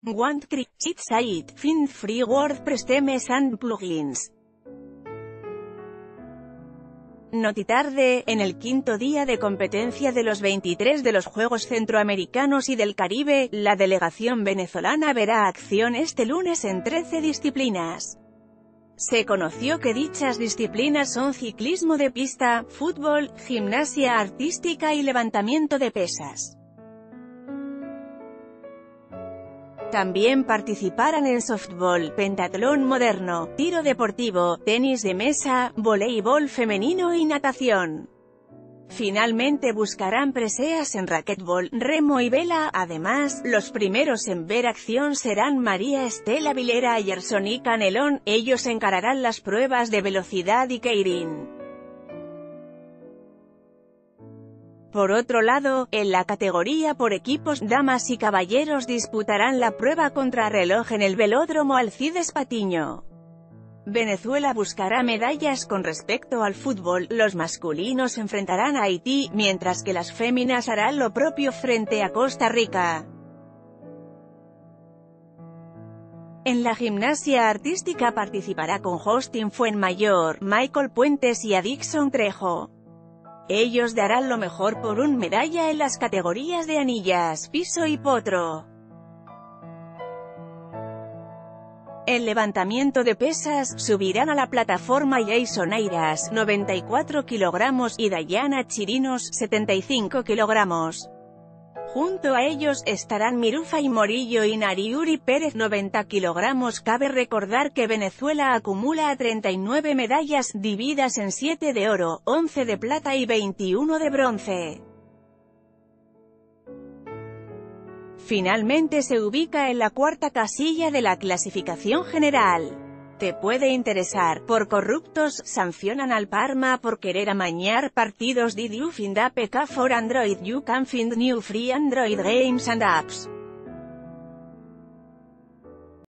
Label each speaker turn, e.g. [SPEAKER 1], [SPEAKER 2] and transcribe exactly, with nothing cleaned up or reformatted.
[SPEAKER 1] Want Create Site, Find Free WordPress Themes and Plugins. Notitarde, en el quinto día de competencia de los veintitrés de los Juegos Centroamericanos y del Caribe, la delegación venezolana verá acción este lunes en trece disciplinas. Se conoció que dichas disciplinas son ciclismo de pista, fútbol, gimnasia artística y levantamiento de pesas. También participarán en softball, pentatlón moderno, tiro deportivo, tenis de mesa, voleibol femenino y natación. Finalmente buscarán preseas en racquetball, remo y vela. Además, los primeros en ver acción serán María Estela Vilera y Yersony Canelón. Ellos encararán las pruebas de velocidad y keirin. Por otro lado, en la categoría por equipos, damas y caballeros disputarán la prueba contrarreloj en el velódromo Alcides Patiño. Venezuela buscará medallas. Con respecto al fútbol, los masculinos enfrentarán a Haití, mientras que las féminas harán lo propio frente a Costa Rica. En la gimnasia artística participará con Justin Fuenmayor, Michael Puentes y Adixon Trejo. Ellos darán lo mejor por un medalla en las categorías de anillas, piso y potro. En levantamiento de pesas, subirán a la plataforma Jason Airas, noventa y cuatro kilogramos, y Dayana Chirinos, setenta y cinco kilogramos. Junto a ellos, estarán Mirufa y Morillo y Nariuri Pérez, noventa kilogramos. Cabe recordar que Venezuela acumula treinta y nueve medallas, divididas en siete de oro, once de plata y veintiuno de bronce. Finalmente se ubica en la cuarta casilla de la clasificación general. Te puede interesar. Por corruptos, sancionan al Parma por querer amañar partidos. Did you find a P K for Android? You can find new free Android games and apps.